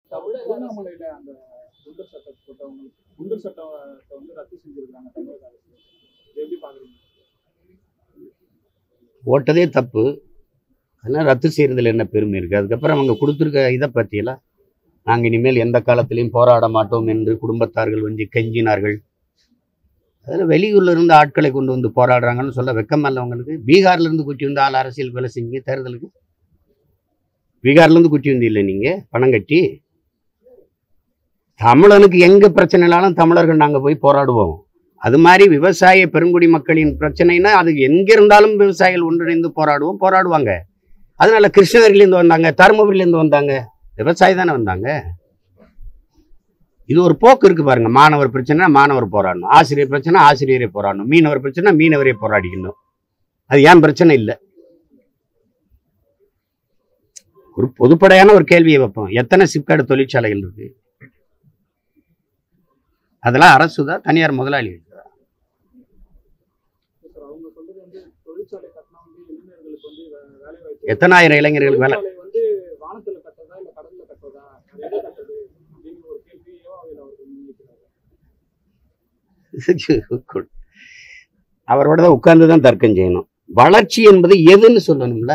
அண்ணாமலையில அந்த குண்டர் சட்டம் போட்டவங்களுக்கு குண்டர் சட்டத்தை வந்து ரத்து செஞ்சிருக்காங்க தமிழக அரசு. எப்படி பாக்குறீங்க? ஓட்டதே தப்பு, அதனால் ரத்து செய்யறதுல என்ன பெருமை இருக்கு? அதுக்கப்புறம் அவங்க கொடுத்துருக்க இதை பற்றியெல்லாம் நாங்கள் இனிமேல் எந்த காலத்திலையும் போராட மாட்டோம் என்று குடும்பத்தார்கள் வந்து கெஞ்சினார்கள். அதில் வெளியூர்ல இருந்து ஆட்களை கொண்டு வந்து போராடுறாங்கன்னு சொல்ல வெக்கம் அல்ல அவங்களுக்கு? பீகார்ல இருந்து குட்டி வந்து ஆள் அரசியல் வேலை செஞ்சீங்க தேர்தலுக்கு. பீகார்ல இருந்து குட்டி வந்து இல்லை நீங்க பணம் கட்டி. தமிழனுக்கு எங்க பிரச்சனைனாலும் தமிழர்கள் நாங்கள் போய் போராடுவோம். அது மாதிரி விவசாய பெருங்குடி மக்களின் பிரச்சனைனா அது எங்க இருந்தாலும் விவசாயிகள் ஒன்றிணைந்து போராடுவாங்க. அதனால கிருஷ்ணகிரிலேருந்து வந்தாங்க, தருமபுரியிலேருந்து வந்தாங்க, விவசாயி தானே வந்தாங்க. இது ஒரு போக்கு இருக்கு பாருங்க. மாணவர் பிரச்சனை மாணவர் போராடணும், ஆசிரியர் பிரச்சனை ஆசிரியரை போராடணும், மீனவர் பிரச்சனை மீனவரை போராடிக்கணும். அது ஏன் பிரச்சனை இல்லை? ஒரு பொதுப்படையான ஒரு கேள்வியை வைப்போம். எத்தனை சிப்கார்டு தொழிற்சாலைகள் இருக்கு? அதெல்லாம் அரசு தான், தனியார் முதலாளிகள்? எத்தனாயிரம் இளைஞர்களுக்கு வேலை? அவரோட தான் உட்கார்ந்துதான் தர்க்கம் செய்யணும். வளர்ச்சி என்பது எதுன்னு சொல்லணும்ல.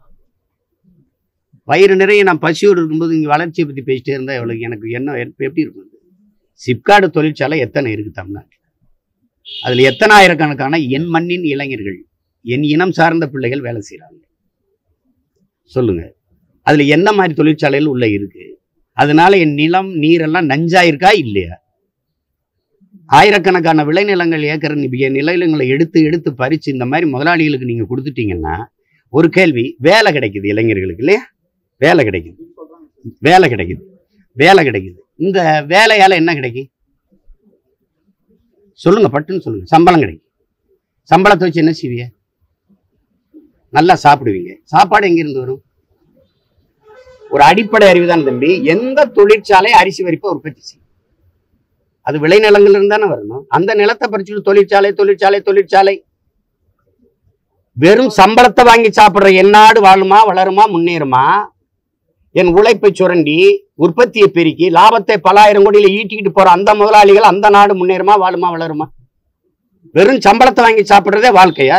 வயிறு நிறைய நான் பசியோடு இருக்கும்போது இங்க வளர்ச்சியை பத்தி பேசிட்டே இருந்தா எவ்வளவு எனக்கு என்ன எப்படி இருக்கும்? சிப்கார்டு தொழிற்சாலை எத்தனை இருக்கு தமிழ்நாட்டில்? அதுல எத்தனாயிரக்கணக்கான என் மண்ணின் இளைஞர்கள், என் இனம் சார்ந்த பிள்ளைகள் வேலை செய்யறாங்க சொல்லுங்க. அதுல என்ன மாதிரி தொழிற்சாலைகள் உள்ள இருக்கு? அதனால என் நிலம் நீரெல்லாம் நஞ்சா இருக்கா இல்லையா? ஆயிரக்கணக்கான விளைநிலங்கள் ஏக்கர் நிலங்களை எடுத்து எடுத்து பறிச்சு இந்த மாதிரி முதலாளிகளுக்கு நீங்க கொடுத்துட்டீங்கன்னா ஒரு கேள்வி, வேலை கிடைக்குது இளைஞர்களுக்கு இல்லையா? வேலை கிடைக்குது, வேலை கிடைக்குது, வேலை கிடைக்குது. இந்த வேலையால என்ன கிடைக்கும் சொல்லுங்க, பட்டுன்னு சொல்லுங்க. சம்பளம் கிடைக்கும். சம்பளத்தை வச்சு என்ன செய்வீங்க? நல்லா சாப்பிடுவீங்க. சாப்பாடு எங்கிருந்து வரும்? ஒரு அடிப்படை அறிவுதான் தம்பி. எந்த தொழிற்சாலை அரிசி வரிப்பை உற்பத்தி செய்யும்? அது விளைநிலங்கள்ல இருந்து தானே வரணும். அந்த நிலத்தை பறிச்சுட்டு தொழிற்சாலை தொழிற்சாலை தொழிற்சாலை. வெறும் சம்பளத்தை வாங்கி சாப்பிடுற என் நாடு வாழுமா, வளருமா, முன்னேறுமா? என் உழைப்பை சுரண்டி உற்பத்தியை பெருக்கி லாபத்தை பல ஆயிரம் கோடியில ஈட்டிக்கிட்டு போற அந்த முதலாளிகள் அந்த நாடு முன்னேறுமா, வாழுமா, வளருமா? வெறும் சம்பளத்தை வாங்கி சாப்பிடுறதே வாழ்க்கையா?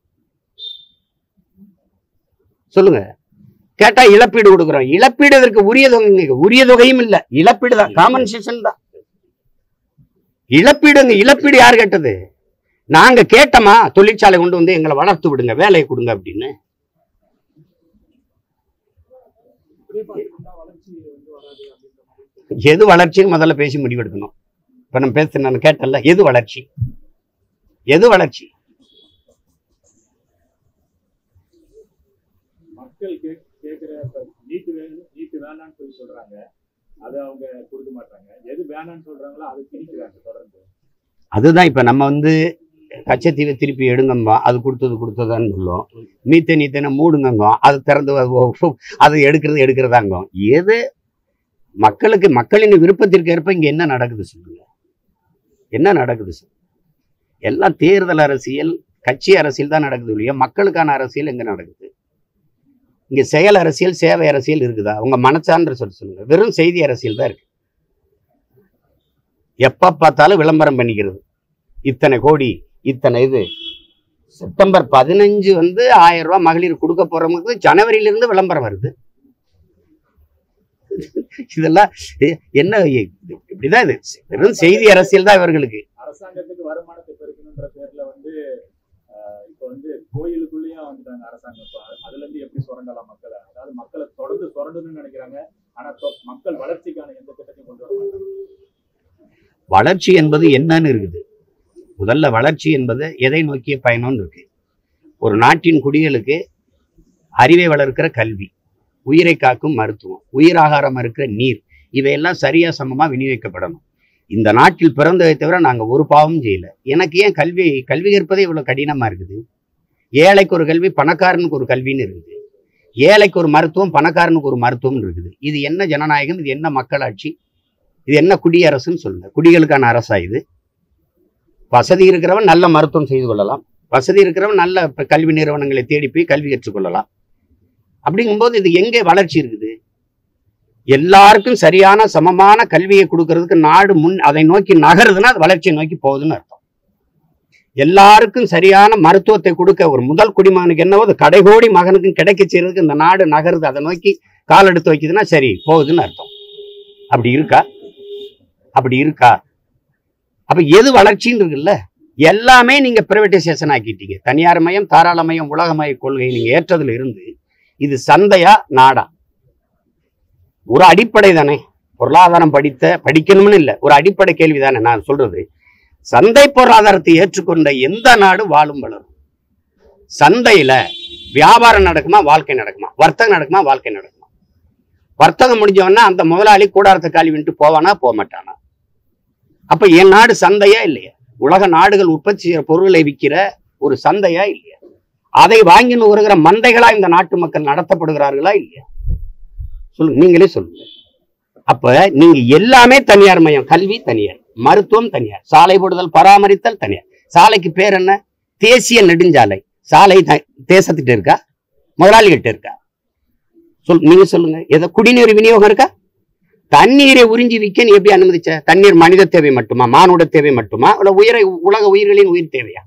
சொல்லுங்க. கேட்டா இழப்பீடு கொடுக்குறோம். இழப்பீடு இதற்கு உரிய தொகையும் இல்லை. இழப்பீடு தான், காம்பன்சேஷன் தான். இழப்பீடுங்க. இழப்பீடு யார் கேட்டது? நாங்க கேட்டோமா தொழிற்சாலை கொண்டு வந்து எங்களை வளர்த்து விடுங்க, வேலையை கொடுங்க அப்படின்னு? எது வளர்ச்சின்னு முதல்ல பேசி முடிவெடுக்கணும். இப்ப நம்ம பேச நான் கேட்டல, எது வளர்ச்சி? எது வளர்ச்சி? மக்கள் கேட்கிற நீட் வேணான்னு சொல்லி சொல்றாங்க, அதை அவங்க கொடுக்க மாட்டாங்க. எது வேணான்னு சொல்றாங்களோ அதை திணிக்கிறாங்க தொடர்ந்து. அதுதான் இப்ப நம்ம வந்து கச்சத்தீவை திருப்பி எடுங்கம்பா, அது கொடுத்ததான்னு சொல்லுவோம். நீத்தனை மூடுங்க, அது திறந்து அது எடுக்கிறதாங்க. எது மக்களுக்கு மக்களின் விருப்பத்திற்கு ஏற்ப இங்க என்ன நடக்குது சொல்லுங்க? என்ன நடக்குது சொல்லுங்க? எல்லாம் தேர்தல் அரசியல், கட்சி அரசியல் தான் நடக்குது இல்லையா? மக்களுக்கான அரசியல் எங்க நடக்குது? இங்க செயல் அரசியல், சேவை அரசியல் இருக்குதா? உங்க மனச்சான்ற சொல்லுங்க. வெறும் செய்தி அரசியல் தான் இருக்கு. எப்ப பார்த்தாலும் விளம்பரம் பண்ணிக்கிறது. இத்தனை கோடி, இத்தனை இது. செப்டம்பர் 15 வந்து 1000 ரூபாய் மகளிர் கொடுக்க போறவங்களுக்கு ஜனவரியிலிருந்து விளம்பரம் வருது. இதெல்லாம் என்ன? இப்படிதான் இது. வெறும் செய்தி அரசியல் தான் இவர்களுக்கு. அரசாங்கத்துக்கு வருமானத்தை பெருக்கணுன்ற பேர்ல வந்து இப்ப வந்து கோயிலுக்குள்ளேயும் வந்துட்டாங்க அரசாங்கம். அதுல இருந்து எப்படி சுரண்டலாம் மக்களை? அதாவது மக்களை தொடர்ந்து சுரண்டணும்னு நினைக்கிறாங்க. ஆனா மக்கள் வளர்ச்சிக்கான எந்த திட்டத்தையும் கொண்டு வர மாட்டாங்க. வளர்ச்சி என்பது என்னன்னு இருக்குது. முதல்ல வளர்ச்சி என்பது எதை நோக்கிய பயணம்னு இருக்கு. ஒரு நாட்டின் குடிகளுக்கு அறிவை வளர்க்கிற கல்வி, உயிரை காக்கும் மருத்துவம், உயிராகாரம் இருக்கிற நீர், இவையெல்லாம் சரியா சமமா விநியோகிக்கப்படணும். இந்த நாட்டில் பிறந்ததை தவிர நாங்க ஒரு பாவமும் செய்யல. எனக்கு ஏன் கல்வி கற்பதே இவ்வளவு கடினமா இருக்குது? ஏழைக்கு ஒரு கல்வி, பணக்காரனுக்கு ஒரு கல்வின்னு இருக்குது. ஏழைக்கு ஒரு மருத்துவம், பணக்காரனுக்கு ஒரு மருத்துவம் இருக்குது. இது என்ன ஜனநாயகம்? இது என்ன மக்களாட்சி? இது என்ன குடியரசுன்னு சொல்லுங்க. குடிகளுக்கான அரசா இது? வசதி இருக்கிறவன் நல்ல மருத்துவம் செய்து கொள்ளலாம், வசதி இருக்கிறவன் நல்ல கல்வி நிறுவனங்களை தேடி போய் கல்வி கற்றுக்கொள்ளலாம். அப்படிங்கும்போது இது எங்கே வளர்ச்சி இருக்குது? எல்லாருக்கும் சரியான சமமான கல்வியை கொடுக்கறதுக்கு நாடு அதை நோக்கி நகருதுன்னா அது வளர்ச்சியை நோக்கி போகுதுன்னு அர்த்தம். எல்லாருக்கும் சரியான மருத்துவத்தை கொடுக்க ஒரு முதல் குடிமகனுக்கு என்னவோ அது கடைகோடி மகனுக்கும் கிடைக்க செய்யறதுக்கு இந்த நாடு நகருது, அதை நோக்கி கால் எடுத்து வைக்குதுன்னா சரி போகுதுன்னு அர்த்தம். அப்படி இருக்கா? அப்படி இருக்கா? அப்ப எது வளர்ச்சின்னு இருக்குல்ல? எல்லாமே நீங்க பிரைவேட்டைசேஷன் ஆக்கிட்டீங்க. தனியார் மயம், தாராளமயம், உலகமய கொள்கை நீங்க ஏற்றதுல இருந்து இது சந்தையா நாடா? ஒரு அடிப்படை தானே. பொருளாதாரம் படிக்கணும்னு இல்லை, ஒரு அடிப்படை கேள்வி தானே நான் சொல்றது. சந்தை பொருளாதாரத்தை ஏற்றுக்கொண்ட எந்த நாடு வாழும் வளரும். சந்தையில வியாபாரம் நடக்குமா, வாழ்க்கை நடக்குமா? வர்த்தகம் நடக்குமா, வாழ்க்கை நடக்குமா? வர்த்தகம் முடிஞ்சவன்னா அந்த முதலாளி கூடாரத்தை காலி விட்டு போவானா, போக மாட்டானா? அப்ப என் நாடு சந்தையா இல்லையா? உலக நாடுகள் உற்பத்தி செய்யற பொருளை விற்கிற ஒரு சந்தையா இல்லையா? அதை வாங்கின்னு வருகிற மந்தைகளா இந்த நாட்டு மக்கள் நடத்தப்படுகிறார்களா இல்லையா? சொல்லுங்க, நீங்களே சொல்லுங்க. அப்ப நீங்க எல்லாமே தனியார் மயம். கல்வி தனியார், மருத்துவம் தனியார், சாலை போடுதல் பராமரித்தல் தனியார். சாலைக்கு பேர் என்ன? தேசிய நெடுஞ்சாலை. சாலை தேசத்திட்ட இருக்கா, முதலாளிகிட்ட இருக்கா? நீங்க சொல்லுங்க. ஏதோ குடிநீர் விநியோகம் இருக்கா? தண்ணீரை உறிஞ்சி விற்க நீ எப்படி அனுமதிச்ச? தண்ணீர் மனித தேவை மட்டுமா, மானுட தேவை மட்டுமா, இல்ல உலக உயிர்களின் உயிர் தேவையா?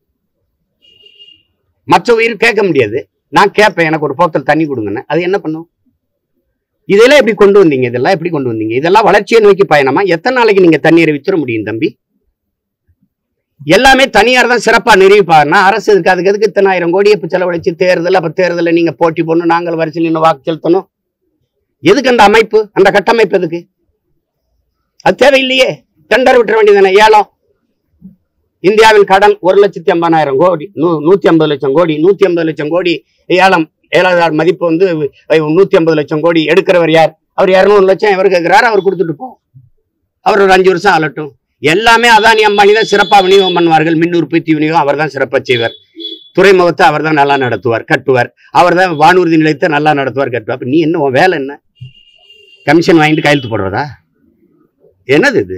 மற்ற உயிர் கேட்க முடியாது. நான் கேட்பேன், எனக்கு ஒரு போத்தல் தண்ணி கொடுங்கன்னு. அது என்ன பண்ணும்? இதெல்லாம் எப்படி கொண்டு வந்தீங்க? இதெல்லாம் எப்படி கொண்டு வந்தீங்க? இதெல்லாம் வளர்ச்சியை நோக்கி பயணமா? எத்தனை நாளைக்கு நீங்க தண்ணீரை வித்துற முடியும் தம்பி? எல்லாமே தனியார் தான் சிறப்பா நிரூபிப்பாருன்னா அரசு இருக்கு. அதுக்கு எதுக்கு இத்தனை 1000 கோடியை இப்ப செலவழிச்சு தேர்தல், அப்ப தேர்தலில் நீங்க போட்டி போடணும், நாங்கள் வரிசையில் இன்னும் வாக்கு செலுத்தணும். எதுக்கு அந்த அமைப்பு, அந்த கட்டமைப்பு எதுக்கு? அது தேவையில்லையே. டெண்டர் விட்டுற வேண்டியதானே. ஏலம், இந்தியாவின் கடன் 1,80,000 கோடி, 150 லட்சம் கோடி, 150 லட்சம் கோடி ஏலம். ஏழாவது மதிப்பு வந்து 150 லட்சம் கோடி. எடுக்கிறவர் யார்? அவர் 200 லட்சம் எவர் கேட்கிறாரு, அவர் கொடுத்துட்டு போ. அவர் ஒரு 5 வருஷம் ஆளட்டும். எல்லாமே அதானி அம்பானி தான் சிறப்பாக விநியோகம் பண்ணுவார்கள். மின் உற்பத்தி விநியோகம் அவர் தான் சிறப்பாக செய்வார். துறைமுகத்தை அவர் தான் நல்லா நடத்துவார், கட்டுவார். அவர் தான் வானூர்தி நிலையத்தை நல்லா நடத்துவார், கட்டுவார். அப்ப நீ என்ன, உன் வேலை என்ன? கமிஷன் வாங்கிட்டு கையெழுத்து போடுறதா? என்னது இது?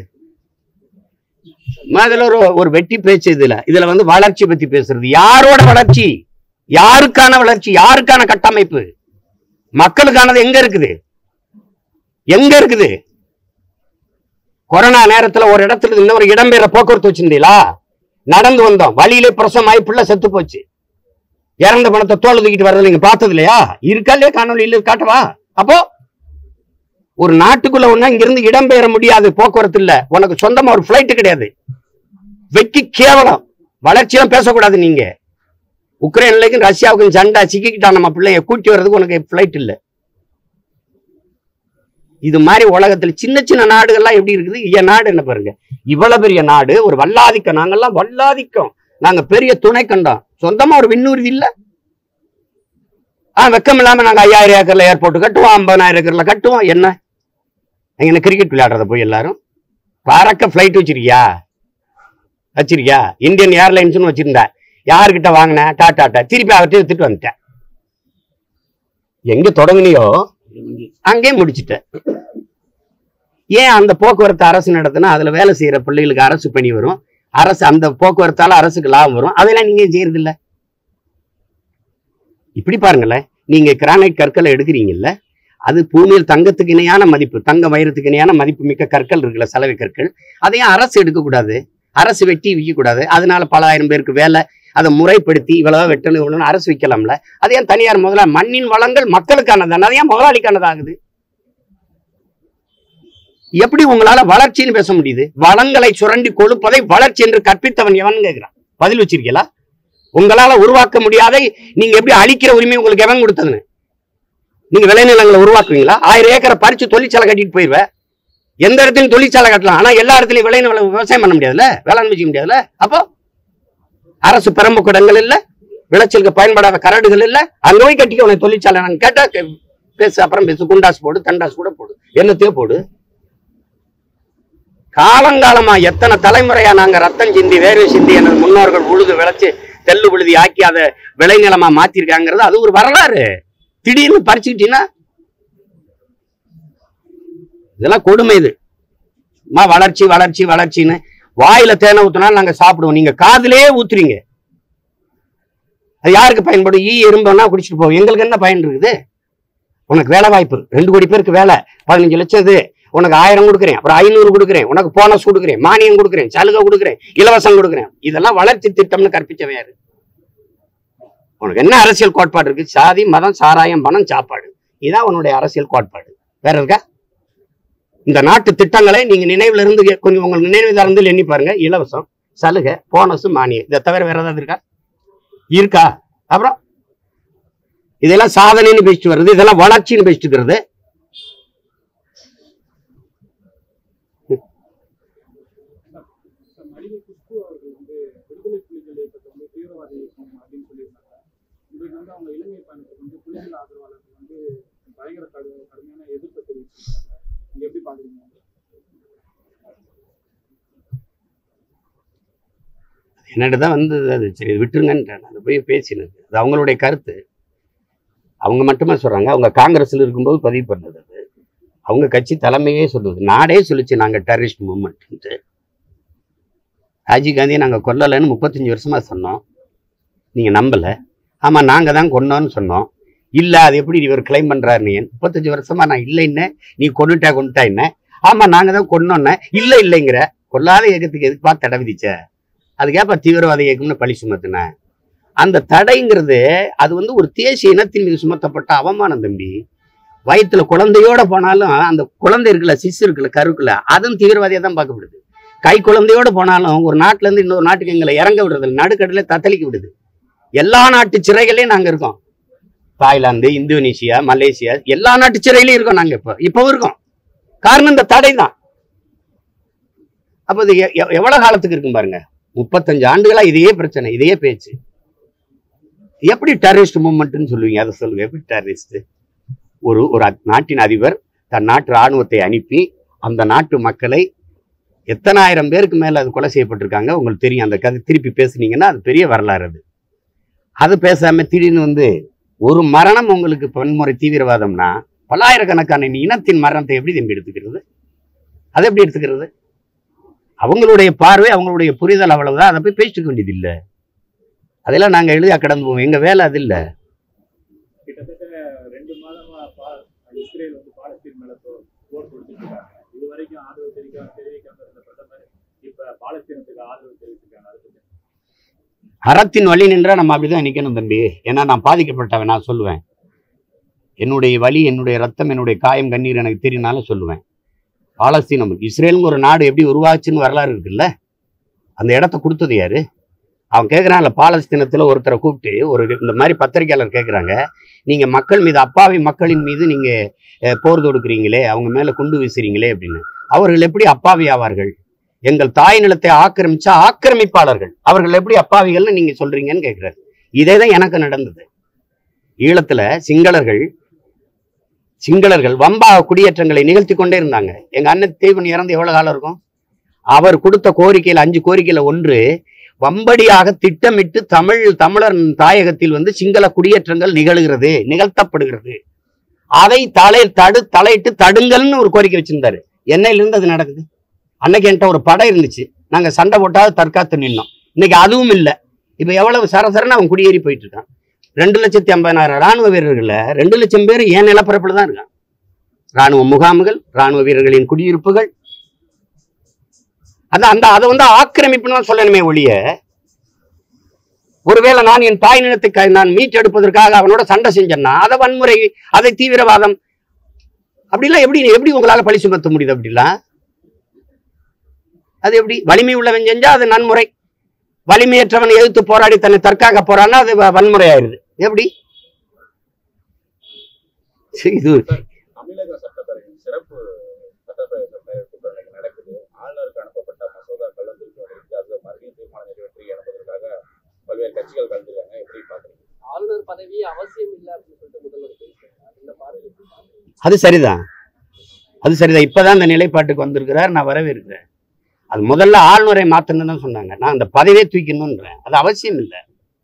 அதுல ஒரு வெட்டி பேச்சு. இதுல வந்து வளர்ச்சி பத்தி பேசுறது. யாரோட வளர்ச்சி? யாருக்கான வளர்ச்சி? யாருக்கான கட்டமைப்பு? மக்களுக்கானது எங்க இருக்குது? எங்க இருக்குது? கொரோனா நேரத்துல ஒரு இடத்துல இன்னொரு இடம்பெயர போக்குவரத்து வச்சிருந்தீங்களா? நடந்து வந்தோம், வழியிலே பிரசவமாயி பிள்ளை செத்து போச்சு. இறந்த பணத்தை தோல் தூக்கிட்டு வர்றது நீங்க பார்த்தது இல்லையா? இருக்கா இல்லையா? காணொலியில காட்டவா? அப்போ ஒரு நாட்டுக்குள்ள ஒண்ணா இங்கிருந்து இடம்பெயர முடியாது, போக்குவரத்து இல்ல, உனக்கு சொந்தமா ஒரு பிளைட் கிடையாது. வெக்கி கேவலம். வளர்ச்சியெல்லாம் பேசக்கூடாது. நீங்க உக்ரைன்லக்கும் ரஷ்யாவுக்கும் சண்டை சிக்கிக்கிட்டான் நம்ம பிள்ளைய கூட்டி வர்றதுக்கு உனக்கு பிளைட் இல்ல. இது மாதிரி உலகத்துல சின்ன சின்ன நாடுகள்லாம் எப்படி இருக்குது? என் நாடு என்ன பாருங்க, இவ்வளவு பெரிய நாடு, ஒரு வல்லாதிக்கம். நாங்கெல்லாம் வல்லாதிக்கம், நாங்க பெரிய துணை கண்டோம். சொந்தமா ஒரு விண்ணூர்தி இல்ல. வெக்கம் இல்லாம நாங்க 5000 ஏக்கர்ல ஏர்போர்ட் கட்டுவோம், 50,000 ஏக்கர்ல கட்டுவோம். என்ன கிரிக்கெட் விளையாடுறத போய் எல்லாரும் பறக்க பிளைட் வச்சிருக்கியா? இந்தியன் ஏர்லைன்ஸ் வச்சிருந்தா யாருக்கிட்ட வாங்கின? டாட்டா. திருப்பி அவர்கிட்ட வித்துட்டு வந்துட்டேன். எங்க தொடங்குனியோ அங்கே முடிச்சுட்ட. ஏன் அந்த போக்குவரத்து அரசு நடத்தினா அதுல வேலை செய்யற பிள்ளைகளுக்கு அரசு பணி வரும், அரசு அந்த போக்குவரத்தால அரசுக்கு லாபம் வரும். அதெல்லாம் நீங்க செய்யறது இல்ல. இப்படி பாருங்களேன், நீங்க கிரானைட் கற்களை எடுக்கிறீங்கல்ல, அது பூமியில் தங்கத்துக்கு இணையான மதிப்பு, தங்க வைரத்துக்கு இணையான மதிப்பு மிக்க கற்கள் இருக்குல்ல, சலவை கற்கள். அதையும் அரசு எடுக்கக்கூடாது, அரசு வெட்டி விற்கக்கூடாது. அதனால பல ஆயிரம் பேருக்கு வேலை. அதை முறைப்படுத்தி இவ்வளவு வெட்டணும் இவ்வளவு அரசு வைக்கலாம்ல. அதே தனியார் முதலாளி. மண்ணின் வளங்கள் மக்களுக்கானதான, அதையும் முதலாளிக்கானதாகுது. எப்படி உங்களால வளர்ச்சின்னு பேச முடியுது? வளங்களை சுரண்டி கொழுப்பதை வளர்ச்சி என்று கற்பித்தவன் எவன் கேட்கிறான்? பதில் வச்சிருக்கீங்களா? உங்களால உருவாக்க முடியாத நீங்க எப்படி அழிக்கிற உரிமை உங்களுக்கு எவன் கொடுத்ததுன்னு? நீங்க விளைநிலங்களை உருவாக்குவீங்களா? 1000 ஏக்கரை பறிச்சு தொழிற்சாலை கட்டிட்டு போயிடுவேன். எந்த இடத்துலையும் தொழிற்சாலை கட்டலாம், ஆனா எல்லா இடத்துலயும் விளைநில விவசாயம் பண்ண முடியாதுல்ல, வேளாண் செய்ய முடியாதுல்ல. அப்போ அரசு பெரம்பு கூடங்கள் இல்ல, விளைச்சலுக்கு பயன்படாத கரடுகள் இல்ல, அங்க போய் கட்டிக்க உனக்கு தொழிற்சாலை. நாங்க கேட்டா பேசு, அப்புறம் பேசு, குண்டாஸ் போடு, தண்டாஸ் கூட போடு, என்னத்தையோ போடு. காலங்காலமா எத்தனை தலைமுறையா நாங்க ரத்தம் சிந்தி வேர்வை சிந்தி எனது முன்னோர்கள் உழுது விளைச்சு தெல்லு விழுதி ஆக்கி அதை விளைநிலமா மாத்திருக்காங்கிறது அது ஒரு வரலாறு. திடீர்னு பறிச்சுக்கிட்டீங்கன்னா இதெல்லாம் கொடுமை. இது வளர்ச்சி வளர்ச்சி வளர்ச்சின்னு வாயில தேனை ஊத்தினாலும் நாங்க சாப்பிடுவோம், நீங்க காதுலயே ஊத்துறீங்க. அது யாருக்கு பயன்படும்? எறும்புனா குடிச்சிட்டு போவோம், எங்களுக்கு என்ன பயன் இருக்குது? உனக்கு வேலை வாய்ப்பு 2 கோடி பேருக்கு வேலை, 15 லட்சம் இது, உனக்கு 1000 கொடுக்குறேன், அப்புறம் 500 கொடுக்குறேன், உனக்கு போனஸ் கொடுக்குறேன், மானியம் கொடுக்குறேன், சலுகை கொடுக்குறேன், இலவசம் கொடுக்குறேன். இதெல்லாம் வளர்ச்சி திட்டம்னு கற்பிச்சவன் யாரு? உனக்கு என்ன அரசியல் கோட்பாடு இருக்கு? சாதி, மதம், சாராயம், பணம், சாப்பாடு. இதான் உன்னுடைய அரசியல் கோட்பாடு. வேற இருக்கா? இந்த நாட்டு திட்டங்களை நீங்க நினைவுல இருந்து கொஞ்சம் உங்களுக்கு நினைவு இருந்து எண்ணி பாருங்க. இலவசம், சலுகை, போனஸ், மானியம். இதை தவிர வேற ஏதாவது இருக்கா? அப்புறம் இதெல்லாம் சாதனைன்னு பேசிட்டு வருது, இதெல்லாம் வளர்ச்சின்னு பேசிட்டு இருக்கிறது. என்னதான் வந்து அது சரி விட்டுருங்கன்றாங்க. அது போய் பேசினது அது அவங்களுடைய கருத்து. அவங்க மட்டுமே சொல்றாங்க. அவங்க காங்கிரஸ்ல இருக்கும்போது பதிவு பண்ணது. அது அவங்க கட்சி தலைமையே சொல்லுது. நாடே சொல்லிச்சு நாங்க டெரரிஸ்ட் மூவ்மெண்ட். ராஜீவ் காந்தியை நாங்க கொல்லலைன்னு 35 வருஷமா சொன்னோம். நீங்க நம்பல. ஆமா நாங்க தான் கொன்னோன்னு சொன்னோம். இல்ல அது எப்படி இவர் கிளைம் பண்றாரு? நீ 35 வருஷமா நான் இல்லைன்னு நீ கொண்டுட்டா என்ன? ஆமா நாங்க தான் கொன்னோன்ன இல்லைங்கிற. கொல்லாத இயக்கத்துக்கு எதுக்குப்பா தடை விதிச்ச? அதுக்கேப்பா தீவிரவாத இயக்கம்னு பழி சுமத்துன? அந்த தடைங்கிறது அது வந்து ஒரு தேசிய இனத்தின் மீது சுமத்தப்பட்ட அவமானம் தம்பி. வயிற்றுல குழந்தையோட போனாலும் அந்த குழந்தை இருக்குல்ல, சிசு இருக்குல்ல, கருக்குல, அதுவும் தீவிரவாதியா தான் பார்க்கப்படுது. கை குழந்தையோட போனாலும் ஒரு நாட்டுல இருந்து இன்னொரு நாட்டுக்கு எங்களை இறங்க விடுறது, நடுக்கடல தத்தளிக்க விடுது. எல்லா நாட்டு சிறைகளையும் நாங்க இருக்கோம். தாய்லாந்து, இந்தோனேஷியா, மலேசியா, எல்லா நாட்டு சிறையிலையும் இருக்கோம். நாங்க இப்பவும் இருக்கோம். காரணம் இந்த தடை தான். அப்ப இது எவ்வளவு காலத்துக்கு இருக்கும் பாருங்க. 35 ஆண்டுகளா இதையே பிரச்சனை, இதையே பேச்சு. எப்படி டெரரிஸ்ட் மூவ்மெண்ட்னு சொல்லுவீங்க? அதை சொல்லுங்க. எப்படி டெரரிஸ்ட்? ஒரு நாட்டின் அதிபர் தன் நாட்டு இராணுவத்தை அனுப்பி அந்த நாட்டு மக்களை எத்தனை ஆயிரம் பேருக்கு மேல அது கொலை செய்யப்பட்டிருக்காங்க உங்களுக்கு தெரியும். அந்த கதை திருப்பி பேசுனீங்கன்னா அது பெரிய வரலாறு. அது பேசாம திடீர்னு வந்து ஒரு மரணம் உங்களுக்கு வன்முறை தீவிரவாதம்னா பல்லாயிரக்கணக்கான இனத்தின் மரணத்தை எப்படி தம்பி எடுத்துக்கிறது? அதை எப்படி எடுத்துக்கிறது? அவங்களுடைய பார்வை, அவங்களுடைய புரிதல் அவ்வளவுதான். அதை போய் பேசிக்க வேண்டியது இல்லை. அதெல்லாம் நாங்க எழுதியா கடந்து போவோம். எங்க வேலை அது இல்லை. கிட்டத்தட்ட 2 மாதமா இஸ்ரேல் வந்து பாலஸ்தீன் மேல போர் கொடுத்துருக்காங்க. இதுவரைக்கும் ஆதரவு தெரிவிக்காம இருந்த பிரதமர் இப்ப பாலஸ்தீனத்துக்கு ஆதரவு தெரிவிச்சிருக்காங்க. அறத்தின் வழி நின்றா நம்ம அப்படிதான் நிக்கணும் தம்பி. ஏன்னா நான் பாதிக்கப்பட்டவன். நான் சொல்லுவேன், என்னுடைய வலி, என்னுடைய ரத்தம், என்னுடைய காயம், கண்ணீர் எனக்கு தெரியும்னாலும் சொல்லுவேன். பாலஸ்தீனம், இஸ்ரேலுங்க ஒரு நாடு எப்படி உருவாச்சுன்னு வரலாறு இருக்குல்ல. அந்த இடத்த கொடுத்தது யாரு? அவன் கேட்குறான்ல, பாலஸ்தீனத்தில் ஒருத்தரை கூப்பிட்டு இந்த மாதிரி பத்திரிகையாளர் கேட்குறாங்க, நீங்கள் மக்கள் மீது, அப்பாவி மக்களின் மீது நீங்கள் போர் தொடுக்கிறீங்களே, அவங்க மேலே குண்டு வீசுறீங்களே அப்படின்னு. அவர்கள் எப்படி அப்பாவி ஆவார்கள்? எங்கள் தாய் நிலத்தை ஆக்கிரமிச்சா ஆக்கிரமிப்பாளர்கள், அவர்கள் எப்படி அப்பாவிகள்னு நீங்கள் சொல்றீங்கன்னு கேட்குறாரு. இதே தான் எனக்கு நடந்தது. ஈழத்தில் சிங்களர்கள் வம்பாக குடியேற்றங்களை நிகழ்த்தி கொண்டே இருந்தாங்க. எங்க அண்ணன் தீவன் இறந்து எவ்வளவு காலம் இருக்கும்? அவர் கொடுத்த கோரிக்கையில் 5 கோரிக்கையில ஒன்று, வம்படியாக திட்டமிட்டு தமிழர் தாயகத்தில் வந்து சிங்கள குடியேற்றங்கள் நிகழ்த்தப்படுகிறது, அதை தலையிட்டு தடுங்கள்னு ஒரு கோரிக்கை வச்சிருந்தாரு. என்னையிலிருந்து அது நடக்குது? அன்னைக்கு என்கிட்ட ஒரு படம் இருந்துச்சு, நாங்க சண்டை போட்டாவது தற்காத்து நின்னோம். இன்னைக்கு அதுவும் இல்லை. இப்ப எவ்வளவு சரசரன்னு அவன் குடியேறி போயிட்டு இருக்கான். 2,50,000 ராணுவ வீரர்கள் 2 லட்சம் பேர் ஏன் நிலப்பரப்புல தான் இருக்கான். ராணுவ முகாம்கள், ராணுவ வீரர்களின் குடியிருப்புகள், அதை வந்து ஆக்கிரமிப்புன்னு சொல்லணுமே ஒழிய, ஒருவேளை நான் என் தாய் நிலத்தை நான் மீட்டெடுப்பதற்காக அவனோட சண்டை செஞ்சேன்னா அதை வன்முறை, அதை தீவிரவாதம் அப்படிலாம் எப்படி உங்களால பழி சுமத்த முடியுது? அப்படிலாம் அது எப்படி? வலிமை உள்ளவன் செஞ்சா அது நன்முறை, வலிமையற்றவன் எதிர்த்து போராடி தன்னை தற்காக்க போறான்னா அது வன்முறை ஆயிருது. எப்படி? இது தமிழக சட்டப்பேரவையின் சிறப்பு சட்டப்பேரவை நடக்குது. ஆளுநருக்கு அனுப்பப்பட்ட மசோதாக்கள் வந்து மறுபடியும் தீர்மானம் நிறைவேற்றி அனுப்புவதற்காக பல்வேறு கட்சிகள் கலந்துருக்காங்க. எப்படி பாக்குறீங்க? ஆளுநர் பதவி அவசியம் இல்லை அப்படின்னு சொல்லிட்டு முதல்வர் பேசுறாங்க. அது சரிதான். இப்பதான் அந்த நிலைப்பாட்டுக்கு வந்திருக்கிறார். நான் வரவேற்கிறேன். அது முதல்ல ஆளுநரை மாத்தணும்னு தான் சொன்னாங்க. நான் அந்த பதவியை தூக்கணும்ன்றேன். அது அவசியம் இல்லை.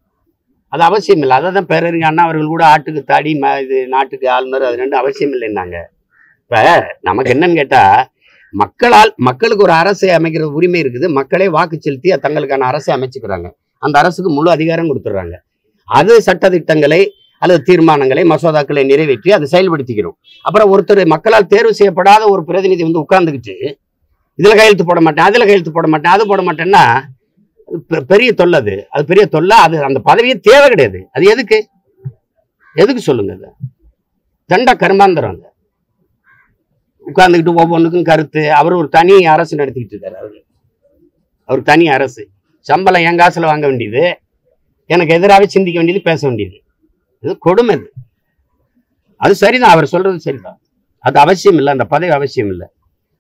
அதான் பேரறிஞர் அண்ணா அவர்கள் கூட ஆட்டுக்கு தாடி இது நாட்டுக்கு ஆளுநர், அது 2 அவசியம் இல்லைன்னாங்க. இப்ப நமக்கு என்னன்னு கேட்டா, மக்களுக்கு ஒரு அரசை அமைக்கிற உரிமை இருக்குது. மக்களே வாக்கு செலுத்தி தங்களுக்கான அரசை அமைச்சுக்கிறாங்க. அந்த அரசுக்கு முழு அதிகாரம் கொடுத்துட்றாங்க. அது சட்ட திட்டங்களை அல்லது தீர்மானங்களை மசோதாக்களை நிறைவேற்றி அதை செயல்படுத்திக்கிறோம். அப்புறம் ஒருத்தர் மக்களால் தேர்வு செய்யப்படாத ஒரு பிரதிநிதி வந்து உட்கார்ந்துக்கிட்டு இதுல கையெழுத்து போட மாட்டேன், அதுல கையெழுத்து போட மாட்டேன், அது போட மாட்டேன்னா பெரிய தொல்லை. அது பெரிய தொல்லை. அது அந்த பதவியே தேவை கிடையாது. அது எதுக்கு சொல்லுங்க? அது தண்ட கர்மாந்தரம். உட்கார்ந்துக்கிட்டு ஒவ்வொன்றுக்கும் கருத்து. அவர் ஒரு தனி அரசு நடத்திக்கிட்டு இருக்காரு. அவர் தனி அரசு. சம்பளம் என் காசுல வாங்க வேண்டியது, எனக்கு எதிராகவே சிந்திக்க வேண்டியது, பேச வேண்டியது. இது கொடுமை. அது சரிதான், அவர் சொல்றது சரிதான். அது அவசியம் இல்லை, அந்த பதவி அவசியம் இல்லை.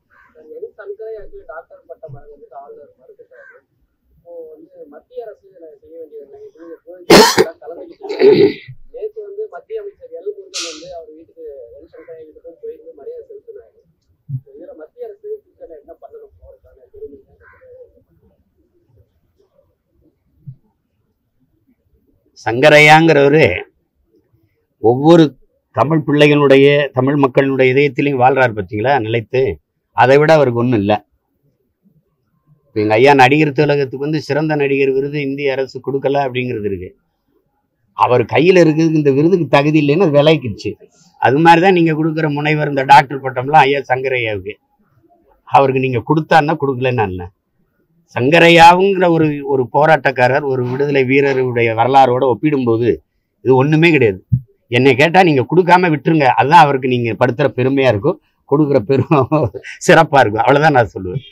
சங்கரையாங்கிறவரு ஒவ்வொரு தமிழ் பிள்ளைகளுடைய தமிழ் மக்களுடைய இதயத்திலையும் வாழ்றாரு பார்த்தீங்களா, நிலைத்து. அதை விட அவருக்கு ஒன்றும் இல்லை. எங்க ஐயா நடிகர் திலகத்துக்கு வந்து சிறந்த நடிகர் விருது இந்திய அரசு கொடுக்கல அப்படிங்கிறது இருக்கு. அவர் கையில இருக்குது இந்த விருதுக்கு தகுதி இல்லைன்னு அது விளைவிக்கிடுச்சு. அது மாதிரிதான் நீங்க கொடுக்குற முனைவர் இந்த டாக்டர் பட்டம்லாம் ஐயா சங்கரையாவுக்கு. அவருக்கு நீங்க கொடுத்தான்னா கொடுக்கலன்னா என்ன? சங்கரையாவுங்கிற ஒரு போராட்டக்காரர், ஒரு விடுதலை வீரருடைய வரலாறோட ஒப்பிடும்போது இது ஒண்ணுமே கிடையாது. என்னை கேட்டா நீங்க கொடுக்காம விட்டுருங்க, அதுதான் அவருக்கு நீங்க படுத்துற பெருமையா இருக்கும், கொடுக்குற பெருமை சிறப்பா இருக்கும். அவ்வளவுதான் நான் சொல்லுவேன்.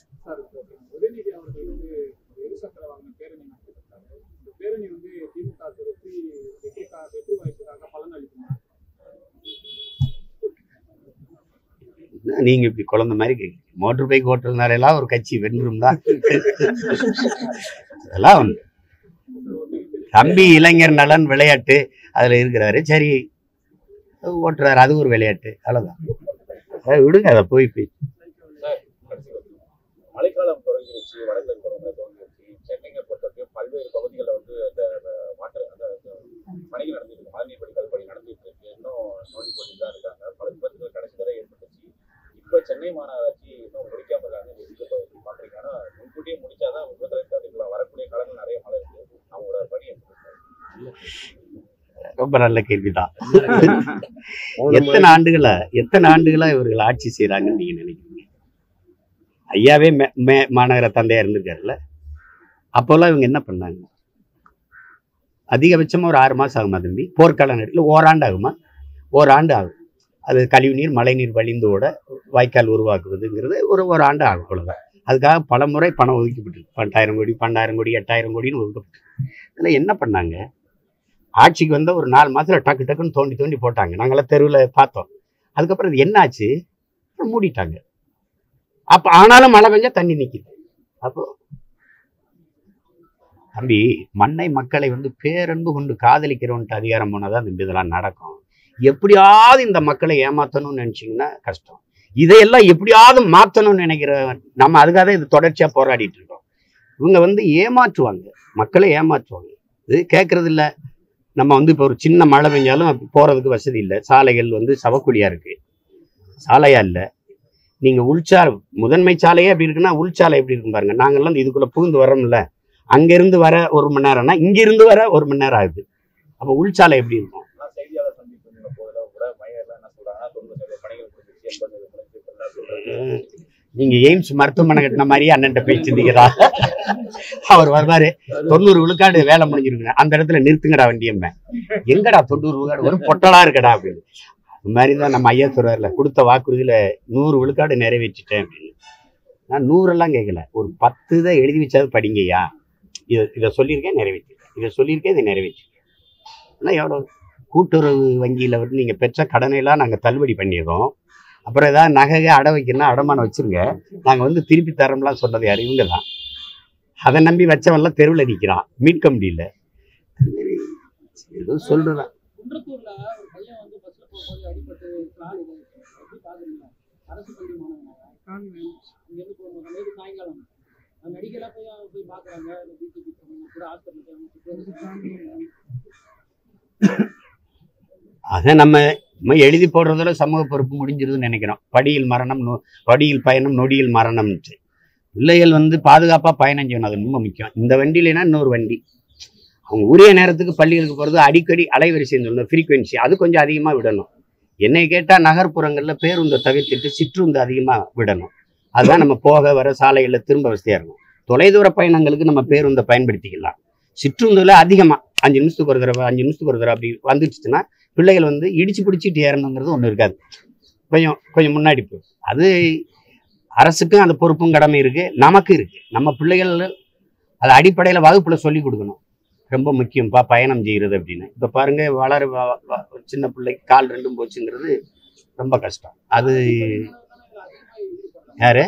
நீங்க இப்படி குழந்தை மாதிரி கேட்குறீங்க. மோட்டர் பைக் ஓட்டுறதுனால எல்லாம் ஒரு கட்சி வென்றும் தான். அதெல்லாம் ஒண்ணு. தம்பி இளைஞர் நலன் விளையாட்டு அதுல இருக்கிறாரு, சரி ஓட்டுறாரு, அது ஒரு விளையாட்டு, அவ்வளவுதான். விடுங்க, அதை போய் மழைக்காலம் தொடங்கிருச்சு, வடகிழக்கு பருவமழை தொடங்கிருச்சு. சென்னையை பொறுத்தவரைக்கும் பல்வேறு பகுதிகளில் வந்து அந்த பணிகள் நடந்துருக்கு, மழைநீர் வடிகால் பணி நடந்துட்டு இருக்கு. இன்னும் நோண்டி போட்டு தான் இருக்காங்க. பல விபத்துகள் கடைசி வரை ஏற்பட்டுச்சு. இப்ப சென்னை மாநகராட்சி இன்னும் முடிக்காம இருக்காங்க. எப்படி பாக்குறீங்க? ஆனா முன்கூட்டியே முடிச்சாதான் விபத்துல தடுக்கலாம். வரக்கூடிய காலங்கள் நிறைய மழை இருக்கு. அவங்களோட பணி ரொம்ப நல்ல கேள்விதான். எத்தனை ஆண்டுகளா இவர்கள் ஆட்சி செய்யறாங்கன்னு நீங்க நினைக்கிறீங்க? ஐயாவே மாநகர தந்தையா இருந்திருக்காருல்ல, அப்போல்லாம் இவங்க என்ன பண்ணாங்க? அதிகபட்சமா ஒரு 6 மாசம் ஆகுமா தம்பி? போர்க்கால நேரத்தில் ஓராண்டு ஆகுமா? ஓராண்டு ஆகும். அது கழிவுநீர் மழைநீர் வழிந்தோட வாய்க்கால் உருவாக்குவதுங்கிறது ஒரு ஆண்டு ஆகும். அவ்வளவுதான். அதுக்காக பல முறை பணம் ஒதுக்கப்பட்டு 10,000 கோடி 12,000 கோடி 8,000 கோடின்னு ஒதுக்கப்பட்டு. இதில் என்ன பண்ணாங்க? ஆட்சிக்கு வந்த ஒரு 4 மாசத்துல டக்கு டக்குன்னு தோண்டி போட்டாங்க. நாங்களாம் தெருவில் பார்த்தோம். அதுக்கப்புறம் இது என்ன ஆச்சு? மூடிட்டாங்க. அப்ப ஆனாலும் மழை பெஞ்சா தண்ணி நிக்குது. அப்போ தம்பி, மண்ணை மக்களை வந்து பேரன்பு கொண்டு காதலிக்கிறவன்ட்டு அதிகாரம் போனாதான் இந்த இதெல்லாம் நடக்கும். எப்படியாவது இந்த மக்களை ஏமாத்தணும்னு நினைச்சீங்கன்னா கஷ்டம். இதையெல்லாம் எப்படியாவது மாத்தணும்னு நினைக்கிற நம்ம அதுக்காக தான் இது தொடர்ச்சியா போராடிட்டு இருக்கோம். இவங்க வந்து ஏமாற்றுவாங்க, மக்களை ஏமாற்றுவாங்க. இது கேட்கறது இல்லை. நம்ம வந்து இப்போ ஒரு சின்ன மழை பெஞ்சாலும் போறதுக்கு வசதி இல்லை. சாலைகள் வந்து சவக்குழியா இருக்கு, சாலையா இல்லை. நீங்க உள்சாலை முதன்மை சாலையே அப்படி இருக்குன்னா உள்சாலை எப்படி இருக்கும் பாருங்க. நாங்கெல்லாம் இதுக்குள்ள புகுந்து வரோம்ல, அங்கிருந்து வர 1 மணி நேரம்னா இங்கிருந்து வர 1 மணி நேரம் ஆகுது. அப்போ உள்சாலை எப்படி இருக்கும்? நீங்க எய்ம்ஸ் மருத்துவமனை கட்டின மாதிரியே அண்ணன் போய் சிந்திக்கிறா. அவர் வருவாரு, 90 விழுக்காடு வேலை முடிஞ்சிருக்கு, அந்த இடத்துல நிறுத்துங்கடா வண்டியம்ம. எங்கடா 90 விழுக்காடு? ஒரு பொட்டலா இருக்கடா அப்படின்னு. அது மாதிரிதான் நம்ம ஐயா சொல்றாருல, கொடுத்த வாக்குறுதியில 100 விழுக்காடு நிறைவேற்றிட்டேன் அப்படின்னு. நான் 100 எல்லாம் கேட்கல, ஒரு 10 தான் எழுதி வச்சாது படிங்கய்யா. இதை சொல்லியிருக்கேன், நிறைவேற்றிருக்கேன். இதை சொல்லியிருக்கேன், இதை நிறைவேற்றிருக்கேன். ஆனால் எவ்வளோ கூட்டுறவு வங்கியில் வந்து நீங்கள் பெற்ற கடனையெல்லாம் நாங்கள் தள்ளுபடி பண்ணிடுறோம். அப்புறம் ஏதாவது நகை அடை வைக்கணும்னா அடமானம் வச்சுருங்க, நாங்கள் வந்து திருப்பி தரோம்லாம் சொன்னது யார்? இவங்க தான். அதை நம்பி வச்சவன்லாம் தெருவில் அடிக்கிறான், மீட்க முடியல. ஏதோ சொல்றேன். அதை நம்ம எழுதி போடுறதோட சமூக பொறுப்பு முடிஞ்சிருதுன்னு நினைக்கிறோம். படியில் பயணம் நொடியில் மரணம்ட்டு. பிள்ளைகள் வந்து பாதுகாப்பா பயணம் செய்யணும், அது ரொம்ப முக்கியம். இந்த வண்டி இல்லைன்னா இன்னொரு வண்டி. அவங்க உரிய நேரத்துக்கு பள்ளிகளுக்கு போகிறது, அடிக்கடி அலைவரிசை சொல்லணும், ஃப்ரீக்வன்சி அது கொஞ்சம் அதிகமாக விடணும். என்னை கேட்டால் நகர்ப்புறங்களில் பேருந்து தவிர்த்துட்டு சிற்றுந்து அதிகமாக விடணும். அதுதான் நம்ம போக வர சாலைகளில் திரும்ப வசதியாக இருக்கும். தொலைதூர பயணங்களுக்கு நம்ம பேருந்தை பயன்படுத்திக்கலாம். சிற்றுந்துல அதிகமாக 5 நிமிஷத்துக்கு ஒரு தடவை 5 நிமிஷத்துக்கு ஒரு தடவை அப்படி வந்துடுச்சுன்னா பிள்ளைகள் வந்து இடிச்சு பிடிச்சிட்டு ஏறணுங்கிறது ஒன்று இருக்காது. கொஞ்சம் முன்னாடி போய் அது அரசுக்கும் அந்த பொறுப்பும் கடமை இருக்கு, நமக்கு இருக்கு. நம்ம பிள்ளைகள் அது அடிப்படையில் வகுப்புல சொல்லி கொடுக்கணும். ரொம்ப முக்கியம்ப்பா பயணம் செய்கிறது அப்படின்னு. இப்போ பாருங்க சின்ன பிள்ளைக்கு கால் 2 போச்சுங்கிறது ரொம்ப கஷ்டம். அது யாரு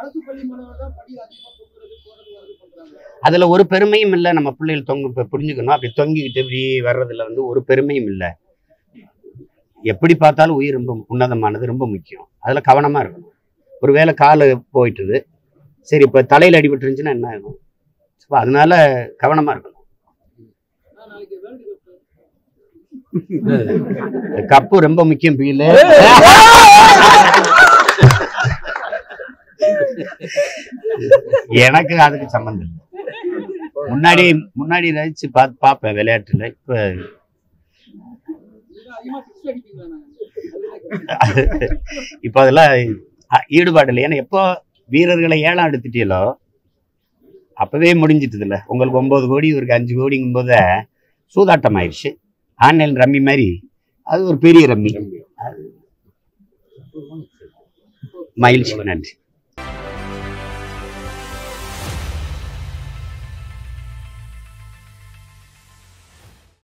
அதுல ஒரு பெருமையும் இல்லை. நம்ம பிள்ளைகள் புரிஞ்சுக்கணும். அப்படி தொங்கிக்கிட்டு இப்படி வர்றதுல வந்து ஒரு பெருமையும் இல்லை. எப்படி பார்த்தாலும் உயிர் ரொம்ப உன்னதமானது, ரொம்ப முக்கியம். அதுல கவனமா இருக்கணும். ஒருவேளை காலு போயிட்டுது, சரி இப்ப தலையில அடிபட்டு இருந்துச்சுன்னா என்ன ஆகும்? அதனால கவனமா இருக்கணும். கப்பு ரொம்ப முக்கியம். பீல எனக்கு அதுக்கு சம்பந்தம் இல்லை. முன்னாடி ரசிச்சு பார்ப்பேன் விளையாட்டுல. இப்ப அதெல்லாம் ஈடுபாடு இல்லை. ஏன்னா எப்போ வீரர்களை ஏலம் எடுத்துட்டீங்களோ அப்பவே முடிஞ்சிட்டது இல்லை. உங்களுக்கு 9 கோடி இவருக்கு 5 கோடிங்கும் போது சூதாட்டம் ஆயிடுச்சு. ஆன்லைன் ரம்மி மாதிரி அது ஒரு பெரிய ரம்மி. மகிழ்ச்சி. நன்றி.